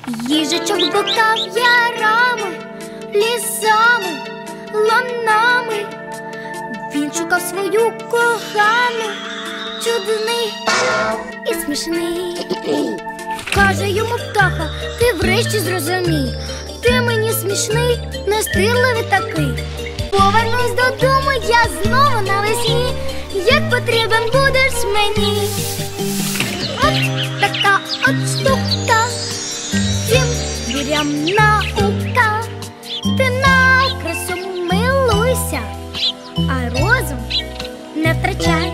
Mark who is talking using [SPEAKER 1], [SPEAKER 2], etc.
[SPEAKER 1] Їжачок блукав ярами, лісами, ланами. Він шукав свою кохану, чудний і смішний. Каже йому птаха: ти врешті зрозумій, ти мені смішний, настирливий такий. Повернусь додому я знову навесні, як потрібен будеш мені. От така от штука, всім звірям наука. Ти на красу милуйся, а розум не втрачай.